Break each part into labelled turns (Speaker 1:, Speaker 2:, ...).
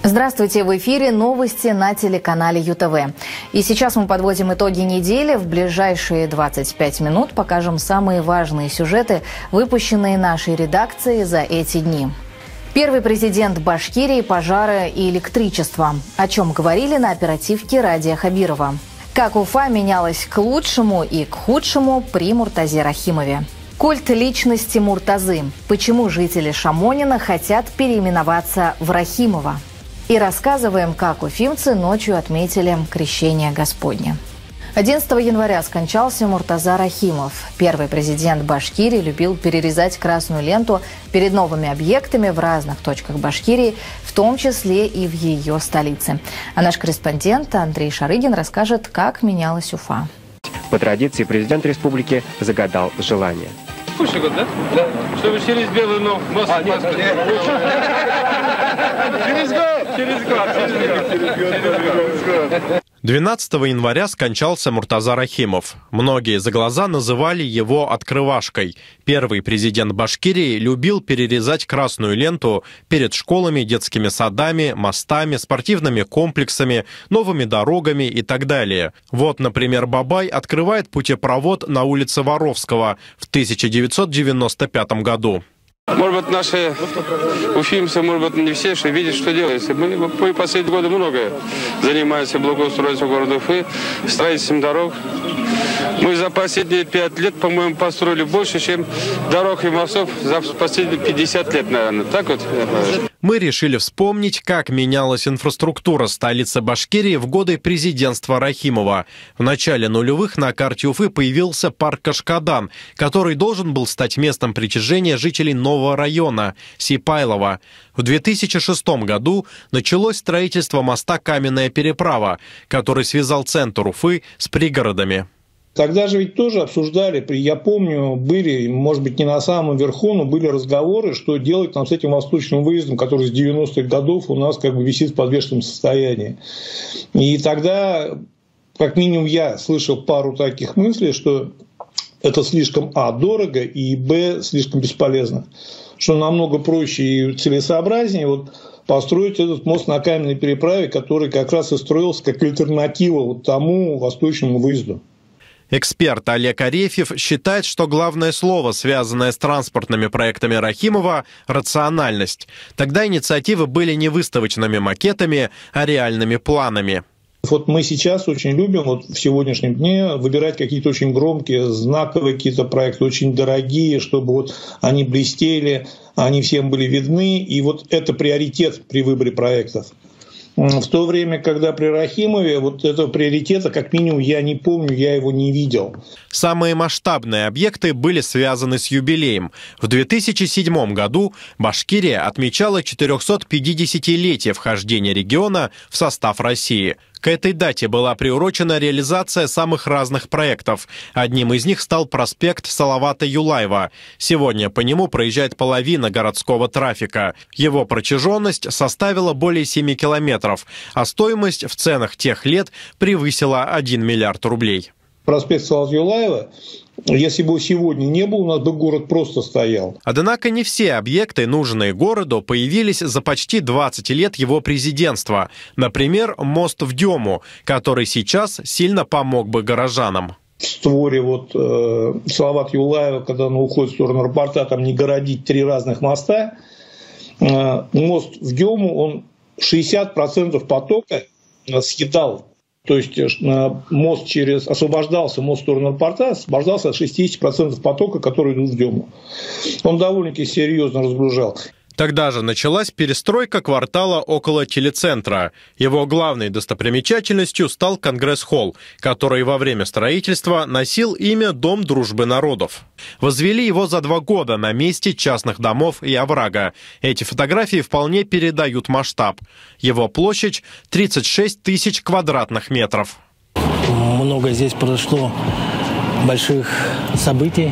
Speaker 1: Здравствуйте, в эфире новости на телеканале ЮТВ. И сейчас мы подводим итоги недели. В ближайшие 25 минут покажем самые важные сюжеты, выпущенные нашей редакцией за эти дни. Первый президент Башкирии, пожары и электричество. О чем говорили на оперативке Радия Хабирова. Как Уфа менялась к лучшему и к худшему при Муртазе Рахимове. Культ личности Муртазы. Почему жители Шамонина хотят переименоваться в Рахимова. И рассказываем, как уфимцы ночью отметили Крещение Господне. 11 января скончался Муртаза Рахимов. Первый президент Башкирии любил перерезать красную ленту перед новыми объектами в разных точках Башкирии, в том числе и в ее столице. А наш корреспондент Андрей Шарыгин расскажет, как менялась Уфа.
Speaker 2: По традиции президент республики загадал желание.
Speaker 3: Слушай, год, да? Да. Чтобы через белый мост... Через год.
Speaker 4: 12 января скончался Муртаза Рахимов. Многие за глаза называли его «открывашкой». Первый президент Башкирии любил перерезать красную ленту перед школами, детскими садами, мостами, спортивными комплексами, новыми дорогами и так далее. Вот, например, Бабай открывает путепровод на улице Воровского в 1995 году.
Speaker 3: Может быть, наши уфимцы, может быть, не все, что видят, что делается. Мы последние годы многое занимаемся благоустройством города Уфы, строительством дорог. Мы за последние 5 лет, по-моему, построили больше, чем дорог и мостов за последние 50 лет, наверное. Так вот?
Speaker 4: Мы решили вспомнить, как менялась инфраструктура столицы Башкирии в годы президентства Рахимова. В начале нулевых на карте Уфы появился парк Кашкадан, который должен был стать местом притяжения жителей нового района Сипайлова. В 2006 году началось строительство моста «Каменная переправа», который связал центр Уфы с пригородами.
Speaker 5: Тогда же ведь тоже обсуждали, я помню, были, может быть, не на самом верху, но были разговоры, что делать нам с этим восточным выездом, который с 90-х годов у нас как бы висит в подвешенном состоянии. И тогда, как минимум, я слышал пару таких мыслей, что это слишком, дорого, и, слишком бесполезно. Что намного проще и целесообразнее построить этот мост на Каменной переправе, который как раз и строился как альтернатива тому восточному выезду.
Speaker 4: Эксперт Олег Арефьев считает, что главное слово, связанное с транспортными проектами Рахимова – рациональность. Тогда инициативы были не выставочными макетами, а реальными планами.
Speaker 5: Мы сейчас очень любим в сегодняшнем дне выбирать какие-то очень громкие, знаковые какие-то проекты, очень дорогие, чтобы они блестели, они всем были видны. И это приоритет при выборе проектов. В то время, когда при Рахимове этого приоритета, как минимум, я не помню, я его не видел.
Speaker 4: Самые масштабные объекты были связаны с юбилеем. В 2007 году Башкирия отмечала 450-летие вхождения региона в состав России. К этой дате была приурочена реализация самых разных проектов. Одним из них стал проспект Салавата Юлаева. Сегодня по нему проезжает половина городского трафика. Его протяженность составила более 7 километров, а стоимость в ценах тех лет превысила 1 миллиард рублей.
Speaker 5: Проспект Салавата Юлаева, если бы сегодня не был, у нас бы город просто стоял.
Speaker 4: Однако не все объекты, нужные городу, появились за почти 20 лет его президентства. Например, мост в Дему, который сейчас сильно помог бы горожанам.
Speaker 5: В створе Салавата Юлаева, когда он уходит в сторону аэропорта, там не городить 3 разных моста. Мост в Дему, он 60% потока съедал. То есть мост освобождался мост в сторону аэропорта, освобождался от 60% потока, который идут в Дему. Он довольно-таки серьезно разгружал.
Speaker 4: Тогда же началась перестройка квартала около телецентра. Его главной достопримечательностью стал Конгресс-холл, который во время строительства носил имя Дом дружбы народов. Возвели его за 2 года на месте частных домов и оврага. Эти фотографии вполне передают масштаб. Его площадь 36 тысяч квадратных метров.
Speaker 6: Много здесь произошло больших событий,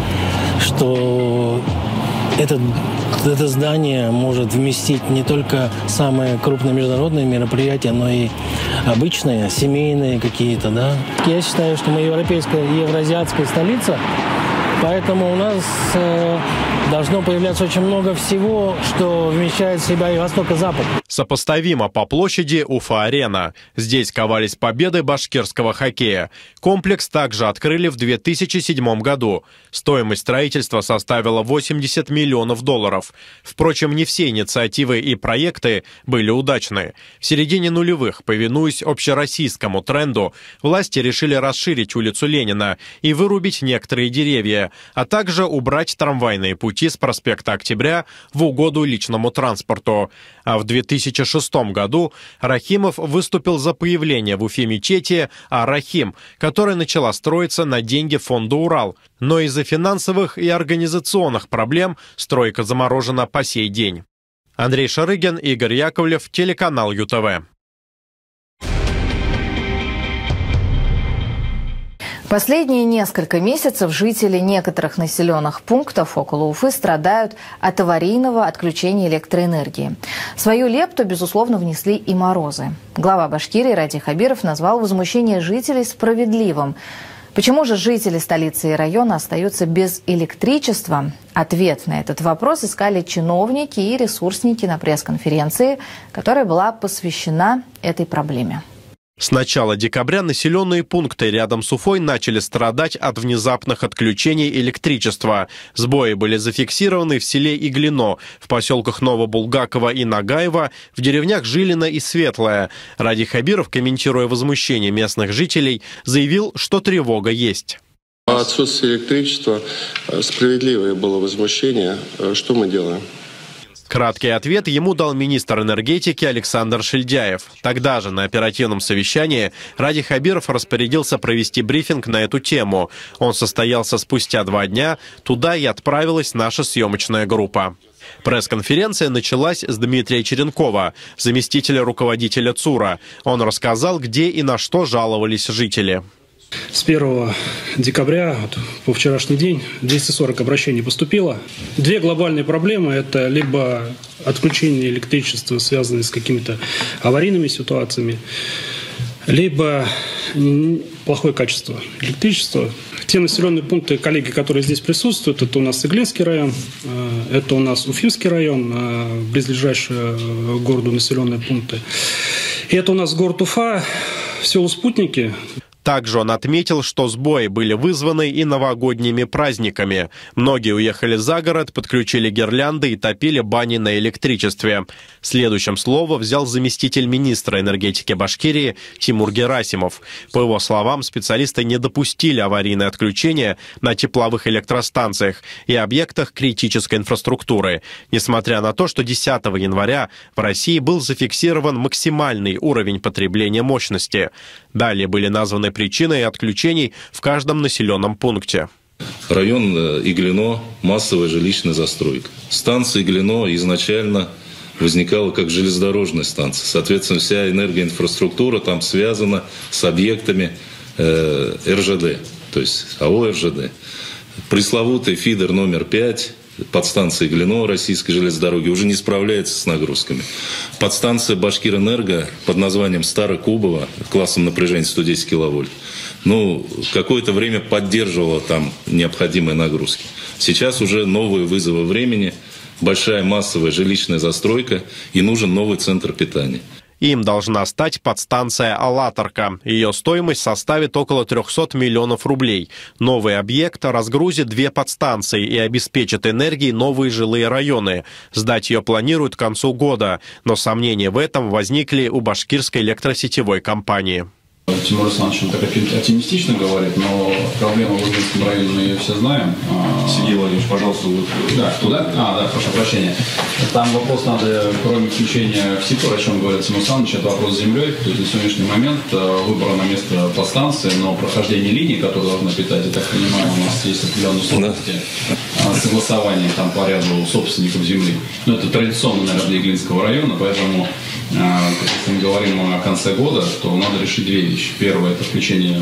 Speaker 6: что это здание может вместить не только самые крупные международные мероприятия, но и обычные, семейные какие-то. Да? Я считаю, что мы европейская и евразиатская столица Поэтому у нас должно появляться очень много всего, что вмещает в себя и Восток, и Запад.
Speaker 4: Сопоставимо по площади Уфа-арена. Здесь ковались победы башкирского хоккея. Комплекс также открыли в 2007 году. Стоимость строительства составила $80 миллионов. Впрочем, не все инициативы и проекты были удачны. В середине нулевых, повинуясь общероссийскому тренду, власти решили расширить улицу Ленина и вырубить некоторые деревья, а также убрать трамвайные пути с проспекта Октября в угоду личному транспорту. А в 2006 году Рахимов выступил за появление в Уфе мечети Ар-Рахим, которая начала строиться на деньги фонда «Урал». Но из-за финансовых и организационных проблем стройка заморожена по сей день. Андрей Шарыгин, Игорь Яковлев, телеканал ЮТВ.
Speaker 1: Последние несколько месяцев жители некоторых населенных пунктов около Уфы страдают от аварийного отключения электроэнергии. Свою лепту, безусловно, внесли и морозы. Глава Башкирии Ради Хабиров назвал возмущение жителей справедливым. Почему же жители столицы и района остаются без электричества? Ответ на этот вопрос искали чиновники и ресурсники на пресс-конференции, которая была посвящена этой проблеме.
Speaker 4: С начала декабря населенные пункты рядом с Уфой начали страдать от внезапных отключений электричества. Сбои были зафиксированы в селе Иглино, в поселках Новобулгаково и Нагаево, в деревнях Жилино и Светлое. Ради Хабиров, комментируя возмущение местных жителей, заявил, что тревога есть.
Speaker 7: Отсутствие электричества, справедливое было возмущение. Что мы делаем?
Speaker 4: Краткий ответ ему дал министр энергетики Александр Шильдяев. Тогда же на оперативном совещании Ради Хабиров распорядился провести брифинг на эту тему. Он состоялся спустя 2 дня. Туда и отправилась наша съемочная группа. Пресс-конференция началась с Дмитрия Черенкова, заместителя руководителя ЦУРа. Он рассказал, где и на что жаловались жители.
Speaker 8: С 1 декабря по вчерашний день 240 обращений поступило. 2 глобальные проблемы – это либо отключение электричества, связанное с какими-то аварийными ситуациями, либо плохое качество электричества. Те населенные пункты, коллеги, которые здесь присутствуют, это у нас Иглинский район, это у нас Уфимский район, близлежащие к городу населенные пункты. И это у нас город Уфа, село Спутники.
Speaker 4: Также он отметил, что сбои были вызваны и новогодними праздниками. Многие уехали за город, подключили гирлянды и топили бани на электричестве. Следующим слово взял заместитель министра энергетики Башкирии Тимур Герасимов. По его словам, специалисты не допустили аварийное отключение на тепловых электростанциях и объектах критической инфраструктуры, несмотря на то, что 10 января в России был зафиксирован максимальный уровень потребления мощности. Далее были названы причины отключений в каждом населенном пункте.
Speaker 9: Район Иглино – массовая жилищная застройка. Станция Иглино изначально возникала как железнодорожная станция. Соответственно, вся энергоинфраструктура там связана с объектами РЖД, то есть АО РЖД. Пресловутый фидер номер 5 подстанция Иглино российской железной дороги уже не справляется с нагрузками. Подстанция Башкирэнерго под названием Старокубово классом напряжения 110 киловольт, какое-то время поддерживала там необходимые нагрузки. Сейчас уже новые вызовы времени, большая массовая жилищная застройка и нужен новый центр питания.
Speaker 4: Им должна стать подстанция «АллатРА». Ее стоимость составит около 300 миллионов рублей. Новый объект разгрузит 2 подстанции и обеспечит энергией новые жилые районы. Сдать ее планируют к концу года, но сомнения в этом возникли у башкирской электросетевой компании.
Speaker 10: Тимур Александрович, он так оптимистично говорит, но проблема в Иглинском районе мы ее все знаем.
Speaker 11: Сергей Владимирович, пожалуйста,
Speaker 10: да, туда? Да, прошу прощения. Там вопрос надо, кроме включения в СИПР, о чем говорит Тимур Александрович, это вопрос с землей. То есть на сегодняшний момент выбрано место подстанции, но прохождение линии, которая должна питать, я так понимаю, у нас есть определенные сложности согласования там по ряду собственников земли. Это традиционно, наверное, для Иглинского района, поэтому если мы говорим о конце года, то надо решить 2 вещи. Первое – это включение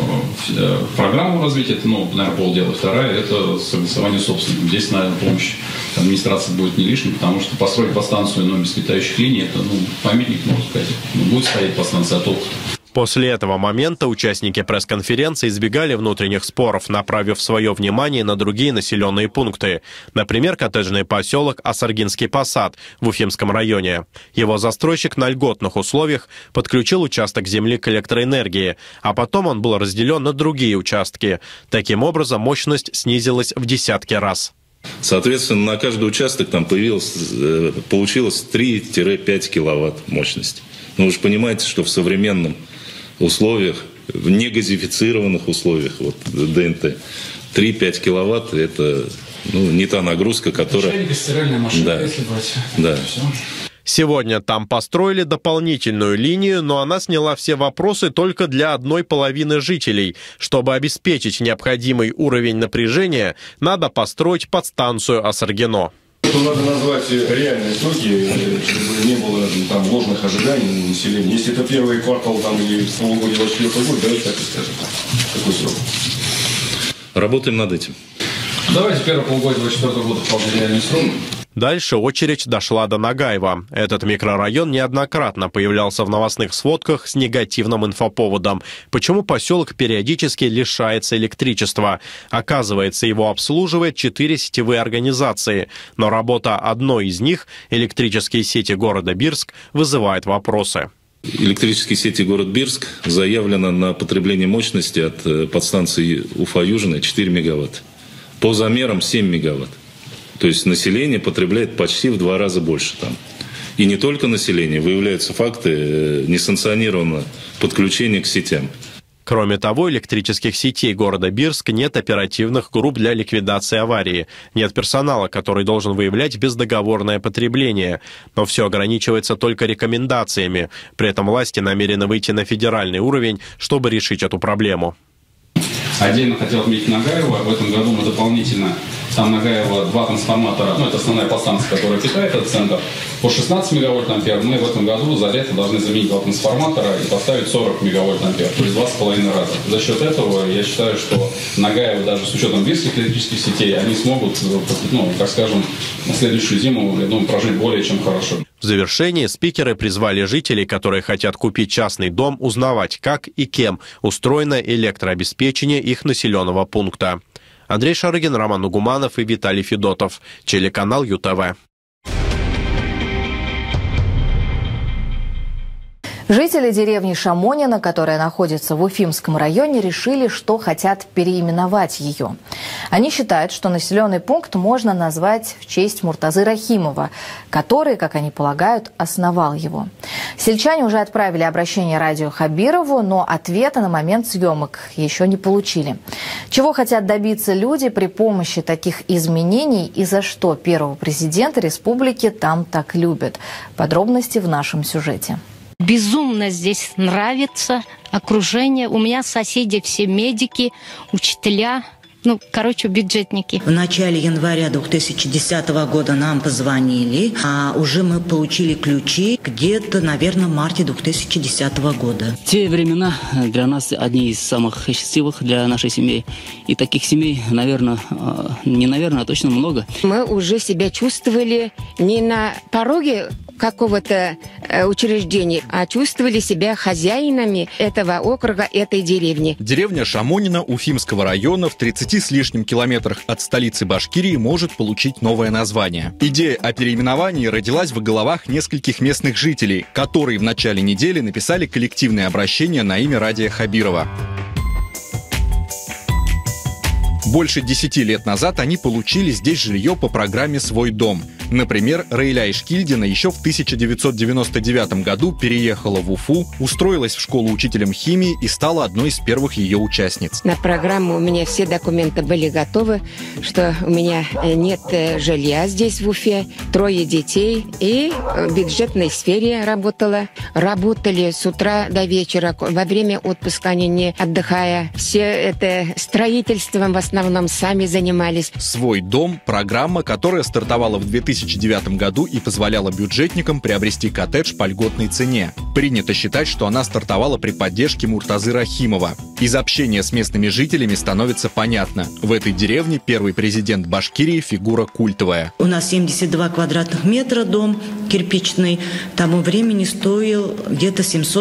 Speaker 10: в программу развития, это, наверное, полдела. Вторая – это согласование с собственником. Здесь, наверное, помощь администрации будет не лишней, потому что построить подстанцию, но без питающих линий – это, памятник, можно сказать. Будет стоять подстанция, а толк.
Speaker 4: После этого момента участники пресс-конференции избегали внутренних споров, направив свое внимание на другие населенные пункты. Например, коттеджный поселок Асаргинский Посад в Уфимском районе. Его застройщик на льготных условиях подключил участок земли к электроэнергии, а потом он был разделен на другие участки. Таким образом, мощность снизилась в десятки раз.
Speaker 9: Соответственно, на каждый участок там получилось 3-5 киловатт мощности. Но вы же понимаете, что в современном условиях, в негазифицированных условиях, вот ДНТ, 3-5 киловатт – это не та нагрузка, которая…
Speaker 10: Чайник, стиральная машина,
Speaker 9: да.
Speaker 10: Если брать.
Speaker 9: Да.
Speaker 4: Сегодня там построили дополнительную линию, но она сняла все вопросы только для одной половины жителей. Чтобы обеспечить необходимый уровень напряжения, надо построить подстанцию Асаргино.
Speaker 11: Надо назвать реальные сроки, чтобы не было там ложных ожиданий населения. Если это первый квартал там, или полугодие 2024 года, давайте так и скажем. Какой срок?
Speaker 9: Работаем над этим.
Speaker 10: Давайте первое полугодие 2024 года вполне реальный срок.
Speaker 4: Дальше очередь дошла до Нагаева. Этот микрорайон неоднократно появлялся в новостных сводках с негативным инфоповодом. Почему поселок периодически лишается электричества? Оказывается, его обслуживает 4 сетевые организации. Но работа одной из них, электрические сети города Бирск, вызывает вопросы.
Speaker 9: Электрические сети город Бирск заявлено на потребление мощности от подстанции Уфа-Южная 4 мегаватта. По замерам 7 мегаватт. То есть население потребляет почти в 2 раза больше там. И не только население, выявляются факты несанкционированного подключения к сетям.
Speaker 4: Кроме того, электрических сетей города Бирск нет оперативных групп для ликвидации аварии. Нет персонала, который должен выявлять бездоговорное потребление. Но все ограничивается только рекомендациями. При этом власти намерены выйти на федеральный уровень, чтобы решить эту проблему.
Speaker 10: Отдельно хотел отметить Нагаева. В этом году мы дополнительно, там Нагаева 2 трансформатора, это основная подстанция, которая питает этот центр, по 16 мегавольт-ампер. Мы в этом году за лето должны заменить 2 трансформатора и поставить 40 мегавольт-ампер, то есть 2,5 раза. За счет этого я считаю, что Нагаева даже с учетом бирских электрических сетей, они смогут, так скажем, на следующую зиму, я думаю, прожить более чем хорошо.
Speaker 4: В завершении спикеры призвали жителей, которые хотят купить частный дом, узнавать, как и кем устроено электрообеспечение их населенного пункта. Андрей Шарыгин, Роман Нугуманов и Виталий Федотов. Телеканал ЮТВ.
Speaker 1: Жители деревни Шамонина, которая находится в Уфимском районе, решили, что хотят переименовать ее. Они считают, что населенный пункт можно назвать в честь Муртазы Рахимова, который, как они полагают, основал его. Сельчане уже отправили обращение радио Хабирову, но ответа на момент съемок еще не получили. Чего хотят добиться люди при помощи таких изменений и за что первого президента республики там так любят? Подробности в нашем сюжете.
Speaker 12: Безумно здесь нравится окружение. У меня соседи все медики, учителя, бюджетники.
Speaker 13: В начале января 2010 года нам позвонили, а уже мы получили ключи где-то, наверное, в марте 2010 года.
Speaker 14: Те времена для нас одни из самых счастливых для нашей семьи. И таких семей, а точно много.
Speaker 15: Мы уже себя чувствовали не на пороге какого-то учреждения, а чувствовали себя хозяинами этого округа, этой деревни.
Speaker 16: Деревня Шамонина Уфимского района в 30 с лишним километрах от столицы Башкирии может получить новое название. Идея о переименовании родилась в головах нескольких местных жителей, которые в начале недели написали коллективное обращение на имя Радия Хабирова. Больше 10 лет назад они получили здесь жилье по программе «Свой дом». Например, Раиля Ишкильдина еще в 1999 году переехала в Уфу, устроилась в школу учителем химии и стала одной из первых ее участниц.
Speaker 15: На программу у меня все документы были готовы, что у меня нет жилья здесь в Уфе, 3 детей и в бюджетной сфере работала. Работали с утра до вечера, во время отпуска они не отдыхая. Все это строительством в основном сами занимались.
Speaker 16: «Свой дом» – программа, которая стартовала в 2010 2009 году и позволяла бюджетникам приобрести коттедж по льготной цене. Принято считать, что она стартовала при поддержке Муртазы Рахимова. Из общения с местными жителями становится понятно. В этой деревне первый президент Башкирии – фигура культовая.
Speaker 13: У нас 72 квадратных метра дом кирпичный. Тому времени стоил где-то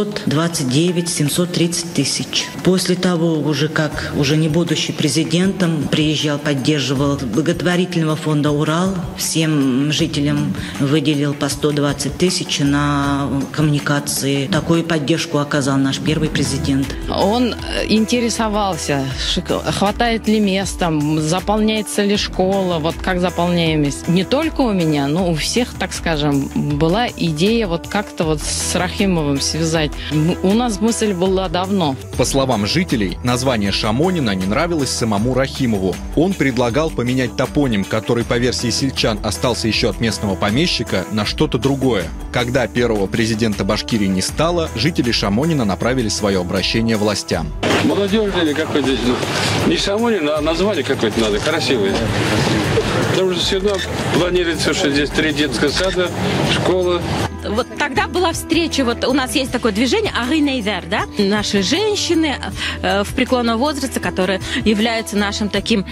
Speaker 13: 729-730 тысяч. После того, уже как уже не будучи президентом, приезжал, поддерживал благотворительного фонда «Урал». Всем жителям выделил по 120 тысяч на коммуникации. Такую поддержку оказал наш первый президент.
Speaker 17: Он интересовался, хватает ли места, заполняется ли школа, вот как заполняемость. Не только у меня, но у всех, так скажем, была идея вот как-то вот с Рахимовым связать. У нас мысль была давно.
Speaker 16: По словам жителей, название Шамонина не нравилось самому Рахимову. Он предлагал поменять топоним, который, по версии сельчан, остался еще от местного помещика, на что-то другое. Когда первого президента Башкирии не стало, жители Шамонина направили свое обращение властям.
Speaker 3: Молодежь или какой-то, не Шамонин, а название какое-то надо, красивое. Потому что все равно планируется, что здесь 3 детских сада, школа.
Speaker 18: Вот тогда была встреча, вот у нас есть такое движение Агы-Нейзер, да? Наши женщины в преклонном возрасте, которые являются нашим таким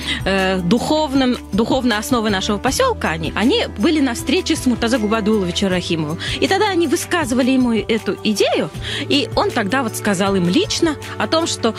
Speaker 18: духовной основой нашего поселка, они были на встрече с Муртазой Губайдуловичем Рахимовым. И тогда они высказывали ему эту идею, и он тогда вот сказал им лично о том, что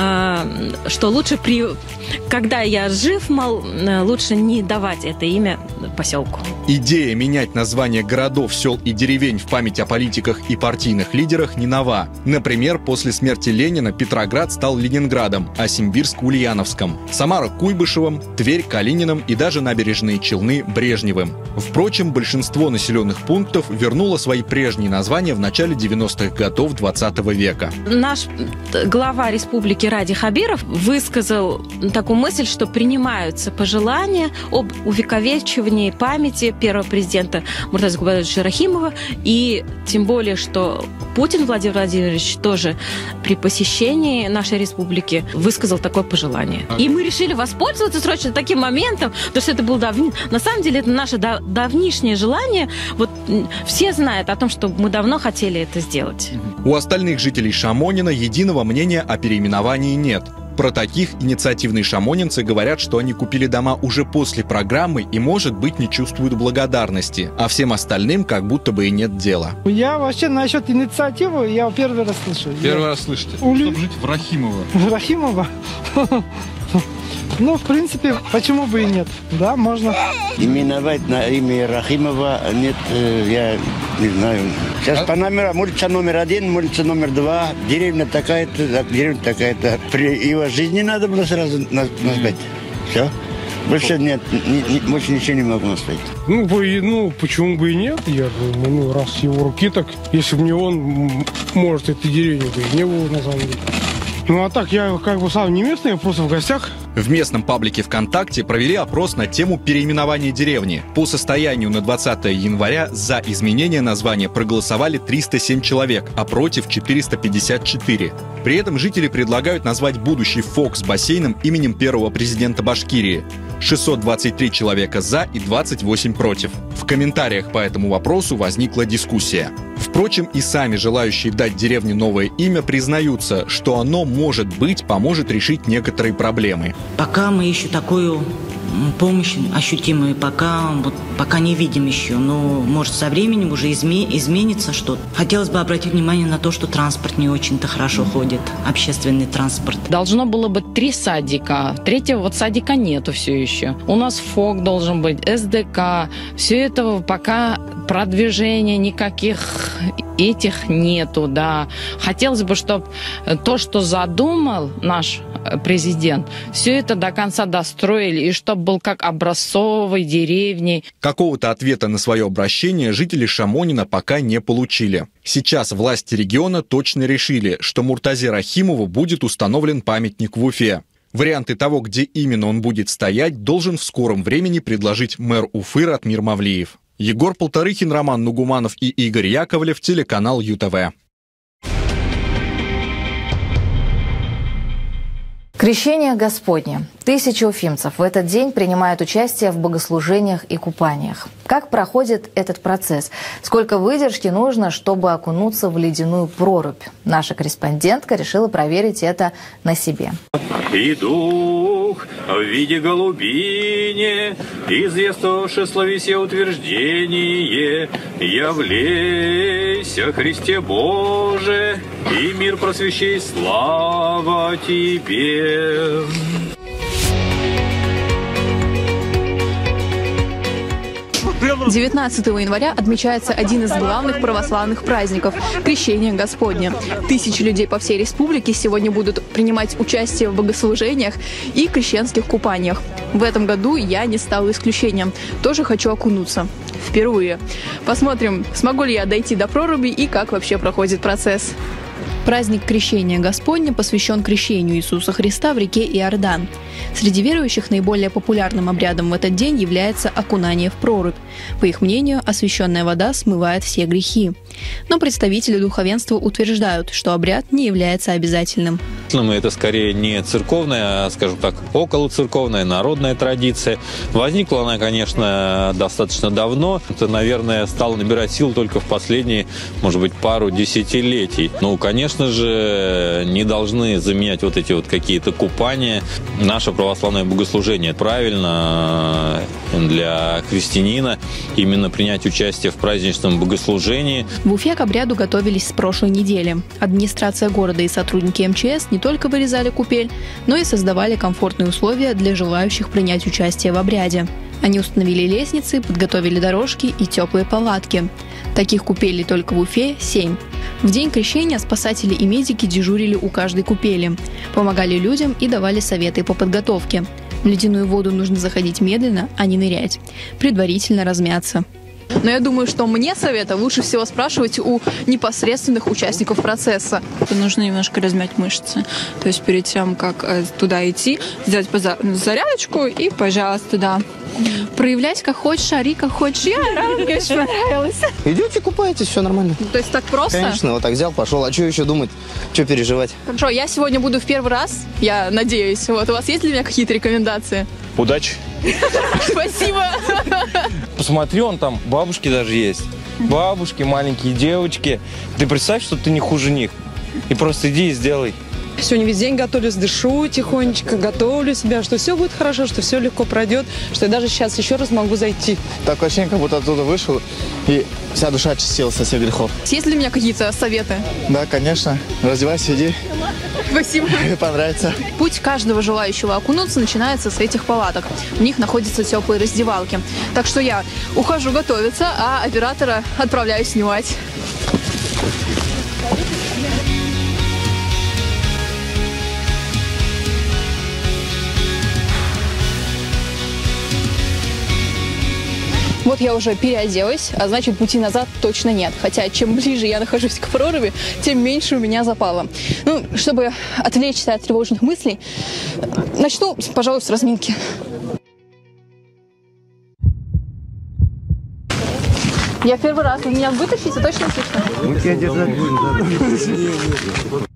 Speaker 18: лучше, когда я жив, мол, лучше не давать это имя поселку.
Speaker 16: Идея менять название городов, сел и деревень в память о политиках и партийных лидерах не нова. Например, после смерти Ленина Петроград стал Ленинградом, а Симбирск – Ульяновском, Самара – Куйбышевым, Тверь – Калининым и даже набережные Челны – Брежневым. Впрочем, большинство населенных пунктов вернуло свои прежние названия в начале 90-х годов 20 века.
Speaker 18: Наш глава республики Ради Хабиров высказал такую мысль, что принимаются пожелания об увековечивании памяти первого президента Муртазы Губайдуловича Рахимова, и тем более, что Путин Владимир Владимирович тоже при посещении нашей республики высказал такое пожелание. И мы решили воспользоваться срочно таким моментом, потому что это было на самом деле это наше давнишнее желание. Вот все знают о том, что мы давно хотели это сделать.
Speaker 16: У остальных жителей Шамонина единого мнения о переименовании нет. Про таких инициативные шамонинцы говорят, что они купили дома уже после программы и, может быть, не чувствуют благодарности, а всем остальным как будто бы и нет дела.
Speaker 19: Я вообще насчет инициативы, я первый раз слышу.
Speaker 20: Первый раз слышите? Чтобы жить в Рахимово.
Speaker 19: Рахимово? Ну, в принципе, почему бы и нет? Да, можно.
Speaker 21: Именовать на имя Рахимова нет, я не знаю. Сейчас по номерам, улица номер 1, улица номер 2, деревня такая-то, деревня такая-то. При его жизни надо было сразу назвать. Все. Больше нет, больше ничего не могу назвать.
Speaker 22: Ну, почему бы и нет? Я думаю, раз его руки так, если бы не он, может, этой деревни бы и не было на самом деле. Ну а так, я как бы сам не местный, я просто в гостях.
Speaker 16: В местном паблике ВКонтакте провели опрос на тему переименования деревни. По состоянию на 20 января за изменение названия проголосовали 307 человек, а против 454. При этом жители предлагают назвать будущий ФОК с бассейном именем первого президента Башкирии. 623 человека за и 28 против. В комментариях по этому вопросу возникла дискуссия. Впрочем, и сами желающие дать деревне новое имя признаются, что оно, может быть, поможет решить некоторые проблемы.
Speaker 13: Пока мы еще такую помощь ощутимую, пока не видим еще, но может со временем уже изменится что-то. Хотелось бы обратить внимание на то, что транспорт не очень-то хорошо ходит, общественный транспорт.
Speaker 17: Должно было быть 3 садика, 3-го вот садика нету все еще. У нас ФОК должен быть, СДК, все этого пока продвижения никаких этих нету, да. Хотелось бы, чтобы то, что задумал наш президент, все это до конца достроили, и чтобы был как образцовой деревней.
Speaker 16: Какого-то ответа на свое обращение жители Шамонина пока не получили. Сейчас власти региона точно решили, что Муртазе Рахимову будет установлен памятник в Уфе. Варианты того, где именно он будет стоять, должен в скором времени предложить мэр Уфы Ратмир Мавлиев. Егор Полторыхин, Роман Нугуманов и Игорь Яковлев, телеканал ЮТВ.
Speaker 1: Крещение Господне. Тысячи уфимцев в этот день принимают участие в богослужениях и купаниях. Как проходит этот процесс? Сколько выдержки нужно, чтобы окунуться в ледяную прорубь? Наша корреспондентка решила проверить это на себе.
Speaker 2: И дух в виде голубини, известовши словесе утверждение, явлейся, Христе Боже, и мир просвещей, слава Тебе.
Speaker 5: 19 января отмечается один из главных православных праздников – Крещение Господне. Тысячи людей по всей республике сегодня будут принимать участие в богослужениях и крещенских купаниях. В этом году я не стала исключением. Тоже хочу окунуться. Впервые. Посмотрим, смогу ли я дойти до проруби и как вообще проходит процесс. Праздник Крещения Господня посвящен крещению Иисуса Христа в реке Иордан. Среди верующих наиболее популярным обрядом в этот день является окунание в прорубь. По их мнению, освященная вода смывает все грехи. Но представители духовенства утверждают, что обряд не является обязательным.
Speaker 2: Это скорее не церковная, а, скажем так, околоцерковная, народная традиция. Возникла она, конечно, достаточно давно. Это, наверное, стало набирать силу только в последние, может быть, пару десятилетий. Ну, конечно же, не должны заменять вот эти вот какие-то купания. Наше православное богослужение правильно для христианина именно принять участие в праздничном богослужении.
Speaker 5: В Уфе к обряду готовились с прошлой недели. Администрация города и сотрудники МЧС не только вырезали купель, но и создавали комфортные условия для желающих принять участие в обряде. Они установили лестницы, подготовили дорожки и теплые палатки. Таких купелей только в Уфе 7. В день крещения спасатели и медики дежурили у каждой купели, помогали людям и давали советы по подготовке. В ледяную воду нужно заходить медленно, а не нырять. Предварительно размяться. Но я думаю, что мне совета лучше всего спрашивать у непосредственных участников процесса.
Speaker 23: Нужно немножко размять мышцы. То есть перед тем, как туда идти, сделать зарядочку и, пожалуйста, да.
Speaker 5: Проявлять как хочешь, ори как хочешь. Мне очень понравилось.
Speaker 24: Идете, купаетесь, все нормально.
Speaker 5: То есть так просто?
Speaker 24: Конечно, вот так взял, пошел. А что еще думать? Что переживать?
Speaker 5: Хорошо, я сегодня буду в первый раз, я надеюсь. Вот у вас есть для меня какие-то рекомендации?
Speaker 25: Удачи.
Speaker 5: Спасибо.
Speaker 25: Посмотри, он там, бабушки даже есть. Бабушки, маленькие девочки. Ты представь, что ты не хуже них. И просто иди и сделай.
Speaker 26: Сегодня весь день готовлюсь, дышу тихонечко, готовлю себя, что все будет хорошо, что все легко пройдет, что я даже сейчас еще раз могу зайти.
Speaker 24: Такое ощущение, как будто оттуда вышел, и вся душа очистилась со всех грехов.
Speaker 5: Есть ли у меня какие-то советы?
Speaker 24: Да, конечно. Раздевайся, иди.
Speaker 5: Спасибо.
Speaker 24: Понравится.
Speaker 5: Путь каждого желающего окунуться начинается с этих палаток. В них находятся теплые раздевалки. Так что я ухожу готовиться, а оператора отправляю снимать. Вот я уже переоделась, а значит пути назад точно нет. Хотя чем ближе я нахожусь к проруби, тем меньше у меня запала. Ну, чтобы отвлечься от тревожных мыслей, начну, пожалуй, с разминки. Я первый раз. Вы меня вытащите, точно слышно?
Speaker 24: Мы тебя держать будем, да.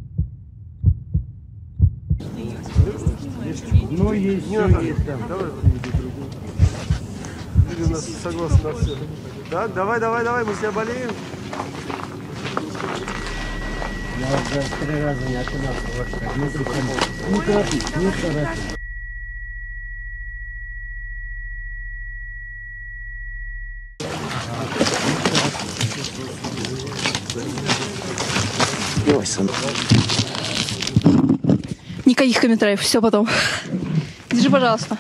Speaker 24: Ну, есть, все есть там. У нас согласны на все. Так, давай, мы с тебя болеем. Я уже 3 раза не окунался. Не торопись, не торопись.
Speaker 5: Никаких комментариев, все потом. Держи, пожалуйста.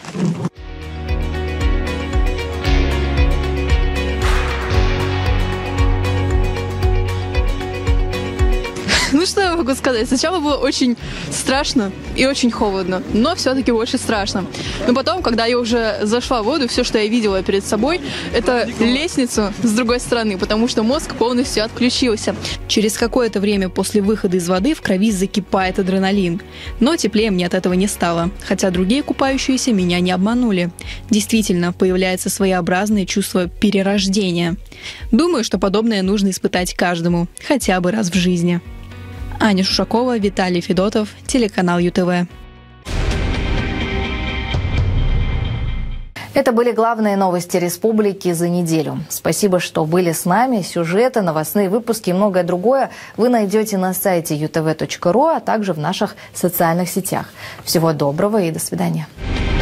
Speaker 5: Ну, что я могу сказать? Сначала было очень страшно и очень холодно, но все-таки больше страшно. Но потом, когда я уже зашла в воду, все, что я видела перед собой, это лестницу с другой стороны, потому что мозг полностью отключился. Через какое-то время после выхода из воды в крови закипает адреналин. Но теплее мне от этого не стало, хотя другие купающиеся меня не обманули. Действительно, появляется своеобразное чувство перерождения. Думаю, что подобное нужно испытать каждому, хотя бы раз в жизни. Аня Шушакова, Виталий Федотов, телеканал ЮТВ.
Speaker 1: Это были главные новости республики за неделю. Спасибо, что были с нами. Сюжеты, новостные выпуски и многое другое вы найдете на сайте utv.ru, а также в наших социальных сетях. Всего доброго и до свидания.